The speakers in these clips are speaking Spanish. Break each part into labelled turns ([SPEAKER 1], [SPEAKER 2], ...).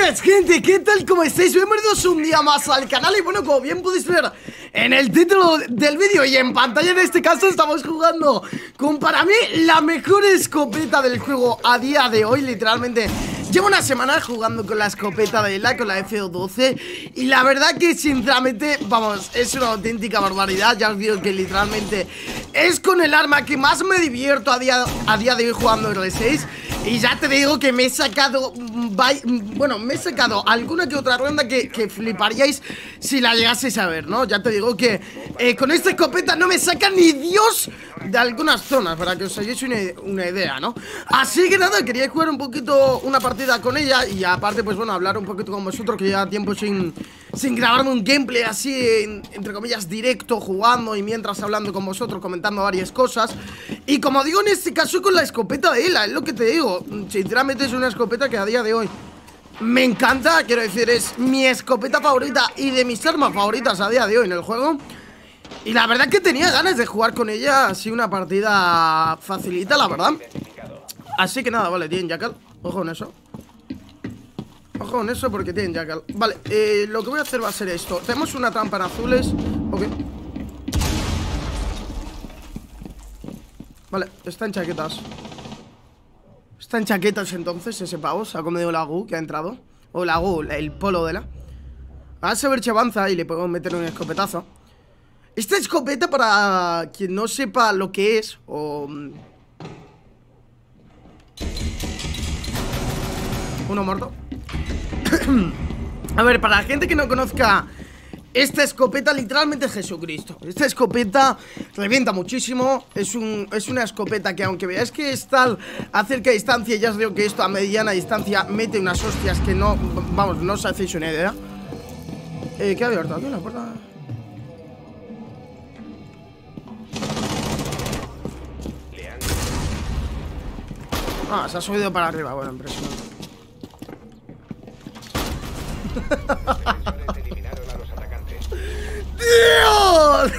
[SPEAKER 1] Buenas, gente, ¿qué tal? ¿Cómo estáis? Bienvenidos un día más al canal. Y bueno, como bien podéis ver en el título del vídeo y en pantalla, en este caso estamos jugando con, para mí, la mejor escopeta del juego a día de hoy. Literalmente llevo una semana jugando con la escopeta de ELA, con la FO12, y la verdad que sinceramente, vamos, es una auténtica barbaridad. Ya os digo que literalmente es con el arma que más me divierto a día de hoy jugando R6. Y ya te digo que me he sacado, bueno, me he sacado alguna que otra ronda que fliparíais si la llegaseis a ver, ¿no? Ya te digo que con esta escopeta no me saca ni Dios de algunas zonas, para que os hagáis una idea, ¿no? Así que nada, quería jugar un poquito una partida con ella y aparte, pues bueno, hablar un poquito con vosotros, que lleva tiempo sin grabarme un gameplay así, entre comillas, directo, jugando y mientras hablando con vosotros, comentando varias cosas. Y como digo, en este caso con la escopeta de ELA, es lo que te digo. Sinceramente es una escopeta que a día de hoy me encanta, quiero decir, es mi escopeta favorita y de mis armas favoritas a día de hoy en el juego. Y la verdad que tenía ganas de jugar con ella así una partida facilita, la verdad. Así que nada, vale, tienen Jackal, ojo con eso. Ojo con eso porque tienen Jackal. Vale, lo que voy a hacer va a ser esto. Tenemos una trampa en azules. Ok. Vale, está en chaquetas. Está en chaquetas entonces ese pavo. Se ha comido la GU que ha entrado. O la GU, el polo de la. A saber si avanza y le podemos meter un escopetazo. Esta escopeta, para quien no sepa lo que es, o... Uno muerto. A ver, para la gente que no conozca, esta escopeta literalmente es Jesucristo. Esta escopeta revienta muchísimo. Es una escopeta que, aunque veáis que está a cerca distancia, ya os digo que esto a mediana distancia mete unas hostias que no... Vamos, no os hacéis una idea. ¿Qué ha abierto aquí la puerta? Ah, se ha subido para arriba. Bueno, impresionante. ¡Dios!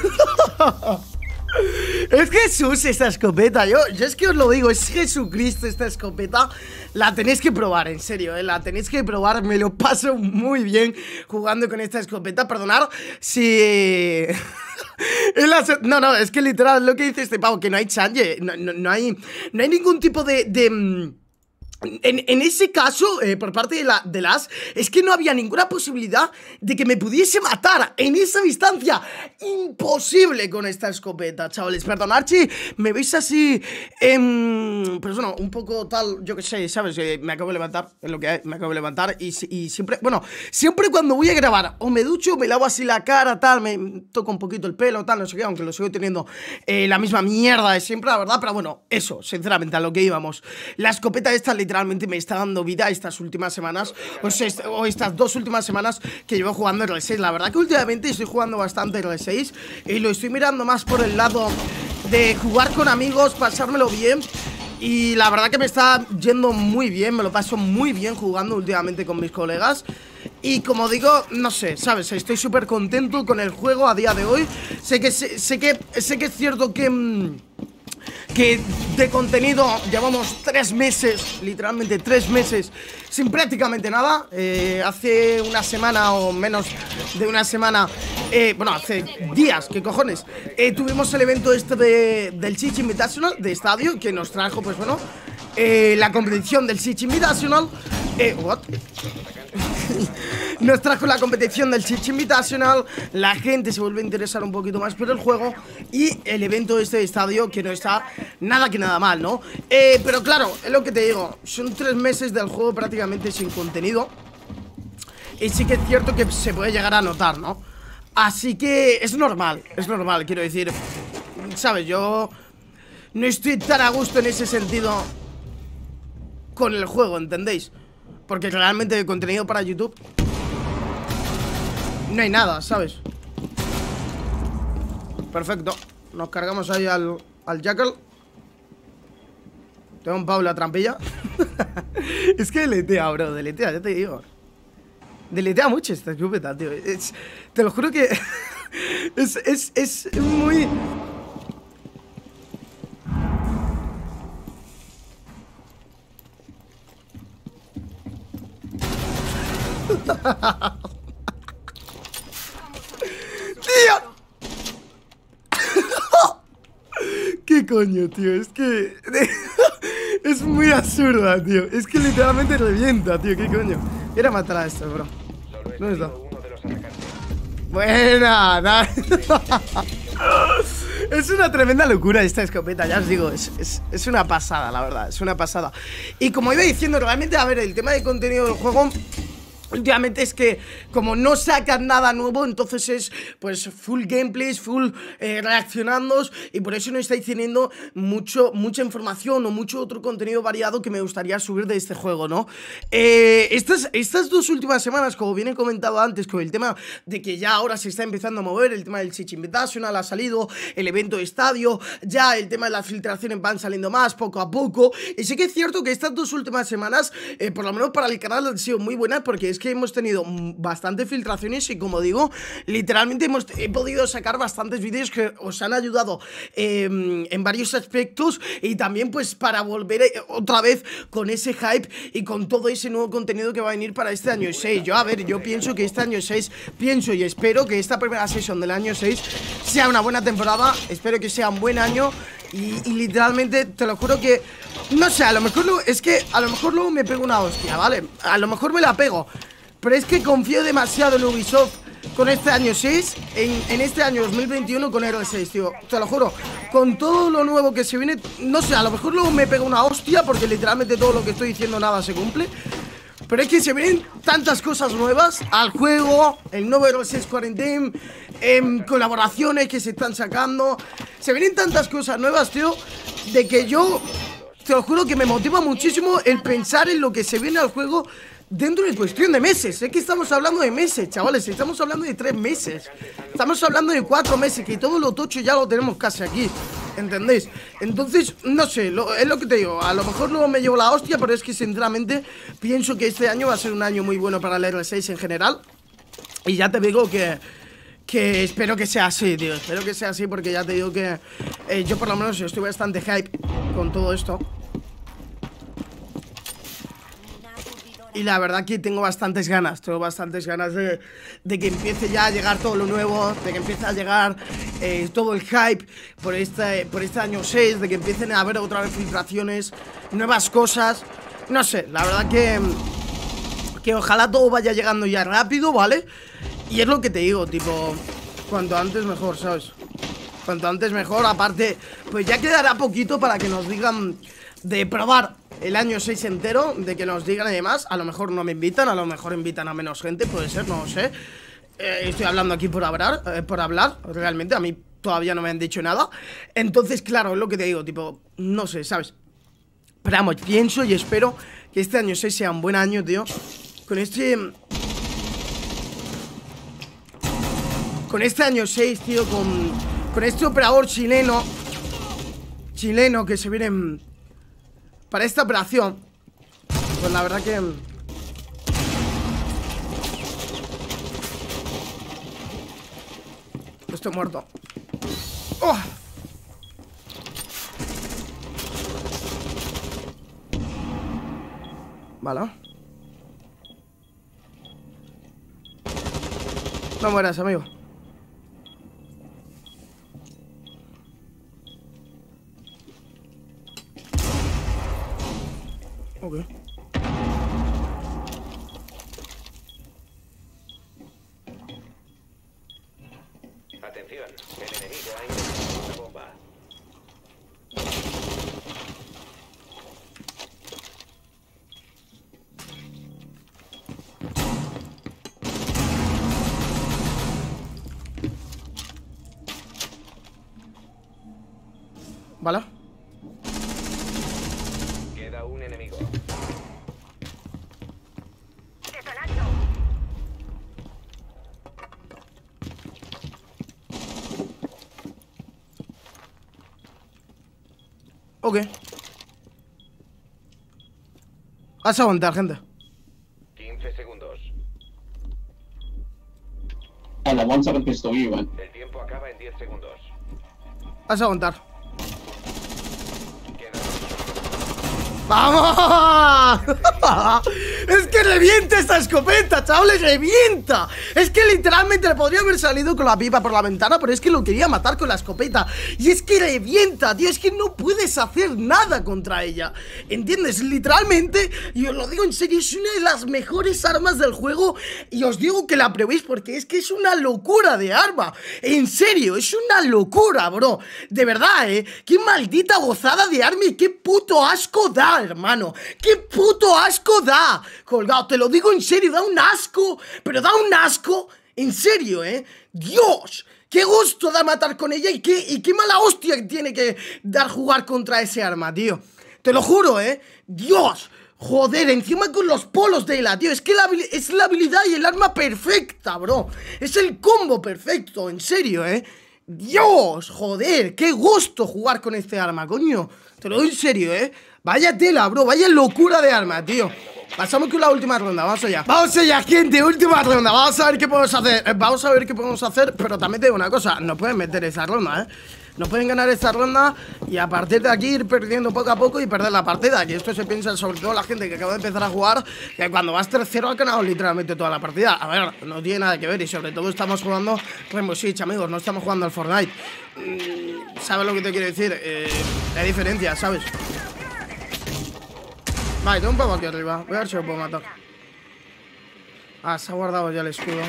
[SPEAKER 1] Es Jesús esta escopeta. Yo es que os lo digo, es Jesucristo esta escopeta. La tenéis que probar, en serio, la tenéis que probar. Me lo paso muy bien jugando con esta escopeta. Perdonad si... No, es que literal lo que dice este pavo, que no hay chance, no hay ningún tipo de... En ese caso, por parte de las, es que no había ninguna posibilidad de que me pudiese matar en esa distancia. Imposible con esta escopeta, chavales. Perdonad si me veis así, pues bueno, un poco tal, yo que sé, ¿sabes? Me acabo de levantar, es lo que hay, me acabo de levantar y siempre, bueno, siempre cuando voy a grabar o me ducho, me lavo así la cara, tal, me toco un poquito el pelo, tal, no sé qué, aunque lo sigo teniendo la misma mierda de siempre, la verdad. Pero bueno, eso, sinceramente, a lo que íbamos. La escopeta esta literalmente me está dando vida estas últimas semanas, o estas 2 últimas semanas que llevo jugando R6. La verdad que últimamente estoy jugando bastante R6 y lo estoy mirando más por el lado de jugar con amigos, pasármelo bien. Y la verdad que me está yendo muy bien, me lo paso muy bien jugando últimamente con mis colegas. Y como digo, no sé, ¿sabes? Estoy súper contento con el juego a día de hoy. Sé que es cierto que de contenido llevamos 3 meses, literalmente 3 meses, sin prácticamente nada. Hace una semana o menos de una semana, bueno, hace días, ¿qué cojones? Tuvimos el evento este del Siege Invitational de Estadio, que nos trajo, pues bueno, la competición del Siege Invitational. ¿What? Nos trajo la competición del Siege Invitational. La gente se vuelve a interesar un poquito más por el juego. Y el evento este de Estadio, que no está nada mal, ¿no? Pero claro, es lo que te digo, son 3 meses del juego prácticamente sin contenido. Y sí que es cierto que se puede llegar a notar, ¿no? Así que es normal, quiero decir. ¿Sabes? Yo no estoy tan a gusto en ese sentido con el juego, ¿entendéis? Porque realmente de contenido para YouTube no hay nada, ¿sabes? Perfecto. Nos cargamos ahí al Jackal. Tengo un Pablo a trampilla. Es que deletea, bro, deletea, ya te digo. Deletea mucho esta escopeta, tío. Te lo juro que es muy... ¡Tío! ¿Qué coño, tío? Es que... es muy absurda, tío. Es que literalmente revienta, tío. ¿Qué coño? Era matar a esto, bro. ¿Dónde está? Buena. Es una tremenda locura esta escopeta, ya os digo, es una pasada, la verdad, es una pasada. Y como iba diciendo, realmente, a ver, el tema de contenido del juego últimamente es que como no sacan nada nuevo, entonces es pues full gameplays, full reaccionando, y por eso no estáis teniendo mucha información o mucho otro contenido variado que me gustaría subir de este juego, ¿no? Estas 2 últimas semanas, como bien he comentado antes, con el tema de que ya ahora se está empezando a mover, el tema del Twitch Invitational ha salido, el evento de estadio, ya el tema de las filtraciones van saliendo más poco a poco, y sí que es cierto que estas 2 últimas semanas, por lo menos para el canal, han sido muy buenas, porque es que hemos tenido bastantes filtraciones y, como digo, literalmente he podido sacar bastantes vídeos que os han ayudado en varios aspectos, y también pues para volver otra vez con ese hype y con todo ese nuevo contenido que va a venir para este año 6. Yo pienso que este año 6, pienso y espero que esta primera sesión del año 6 sea una buena temporada, espero que sea un buen año. Y literalmente, te lo juro que... No sé, a lo mejor luego me pego una hostia, ¿vale? A lo mejor me la pego, pero es que confío demasiado en Ubisoft con este año 6, en este año 2021 con el 6, tío. Te lo juro, con todo lo nuevo que se viene, no sé, a lo mejor luego me pego una hostia, porque literalmente todo lo que estoy diciendo nada se cumple. Pero es que se vienen tantas cosas nuevas al juego, el nuevo Hero 6 Quarantine, colaboraciones que se están sacando. Se vienen tantas cosas nuevas, tío, de que yo, te lo juro que me motiva muchísimo el pensar en lo que se viene al juego dentro de cuestión de meses. Es que estamos hablando de meses, chavales, estamos hablando de 3 meses. Estamos hablando de 4 meses, que todo lo tocho ya lo tenemos casi aquí, ¿entendéis? Entonces, no sé, es lo que te digo. A lo mejor luego me llevo la hostia, pero es que sinceramente pienso que este año va a ser un año muy bueno para el R6 en general. Y ya te digo que espero que sea así, tío. Espero que sea así, porque ya te digo que yo por lo menos estoy bastante hype con todo esto. Y la verdad que tengo bastantes ganas de que empiece ya a llegar todo lo nuevo, de que empiece a llegar todo el hype por este año 6, de que empiecen a haber otra vez filtraciones, nuevas cosas. No sé, la verdad que ojalá todo vaya llegando ya rápido, ¿vale? Y es lo que te digo, tipo, cuanto antes mejor, ¿sabes? Cuanto antes mejor, aparte, pues ya quedará poquito para que nos digan de probar el año 6 entero, de que nos digan y demás. A lo mejor no me invitan, a lo mejor invitan a menos gente, puede ser, no lo sé. Estoy hablando aquí por hablar, realmente a mí todavía no me han dicho nada. Entonces, claro, es lo que te digo, tipo, no sé, ¿sabes? Pero vamos, pienso y espero que este año 6 sea un buen año, tío. Con este año 6, tío, con este operador chileno que se viene para esta operación, pues la verdad que... Estoy muerto. ¡Oh! Vale. No mueras, amigo. Ok.
[SPEAKER 2] Atención, el enemigo ha ingresado una bomba.
[SPEAKER 1] Vale.
[SPEAKER 2] Queda un enemigo.
[SPEAKER 1] Ok. Vas a aguantar, gente.
[SPEAKER 2] 15 segundos.
[SPEAKER 3] And a 1-7 pistol, you went.
[SPEAKER 2] El tiempo acaba en 10 segundos.
[SPEAKER 1] Vas a aguantar.
[SPEAKER 2] Queda...
[SPEAKER 1] ¡Vamos! Es que revienta esta escopeta, chavales, revienta. Es que literalmente le podría haber salido con la pipa por la ventana, pero es que lo quería matar con la escopeta. Y es que revienta, tío, es que no puedes hacer nada contra ella. ¿Entiendes? Literalmente, y os lo digo en serio, es una de las mejores armas del juego. Y os digo que la probéis porque es que es una locura de arma. En serio, es una locura, bro. De verdad, qué maldita gozada de arma y qué puto asco da, hermano. Qué puto asco da. Colgado, te lo digo en serio, da un asco. Pero da un asco, en serio, Dios, qué gusto da matar con ella y qué mala hostia que tiene que dar jugar contra ese arma, tío. Te lo juro, Dios. Joder, encima con los polos de la, tío. Es que es la habilidad y el arma perfecta, bro. Es el combo perfecto, en serio, Dios, joder, qué gusto jugar con este arma, coño. Te lo doy en serio, Vaya tela, bro, vaya locura de arma, tío. Pasamos con la última ronda, vamos allá. Vamos allá, gente, última ronda. Vamos a ver qué podemos hacer. Vamos a ver qué podemos hacer, pero también te digo una cosa. No pueden meter esa ronda, No pueden ganar esta ronda y a partir de aquí ir perdiendo poco a poco y perder la partida. Y esto se piensa sobre todo la gente que acaba de empezar a jugar, que cuando vas 3-0 ha ganado literalmente toda la partida. A ver, no tiene nada que ver y sobre todo estamos jugando Rainbow Six, amigos, no estamos jugando al Fortnite. ¿Sabes lo que te quiero decir? Hay diferencia, ¿sabes? Vale, tengo un pavo aquí arriba. Voy a ver si lo puedo matar. Ah, se ha guardado ya el escudo.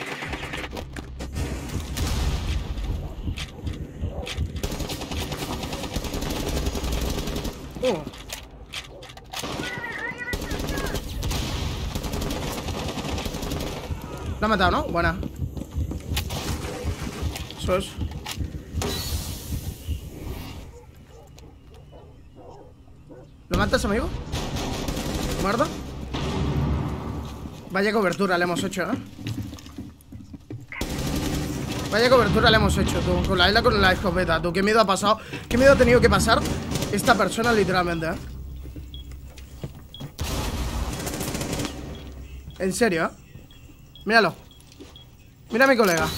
[SPEAKER 1] Lo ha matado, ¿no? Buena. Eso es. ¿Lo matas, amigo? ¿Muerto? Vaya cobertura le hemos hecho, Vaya cobertura le hemos hecho, tú. Con la isla, con la escopeta, tú. Qué miedo ha pasado. Qué miedo ha tenido que pasar esta persona, literalmente, En serio, Míralo. Mira a mi colega.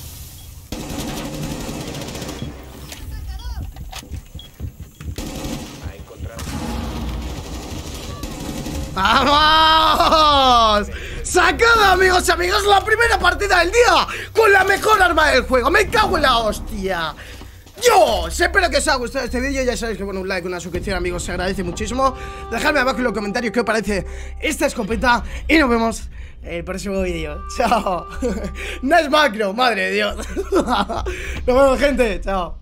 [SPEAKER 1] ¡Vamos! ¡Sacada, amigos y amigas! La primera partida del día con la mejor arma del juego. ¡Me cago en la hostia! Dios, espero que os haya gustado este vídeo. Ya sabéis que con un like, una suscripción, amigos, se agradece muchísimo. Dejadme abajo en los comentarios qué os parece esta escopeta. Y nos vemos en el próximo vídeo. Chao. No es macro, madre de Dios. Nos vemos, gente. Chao.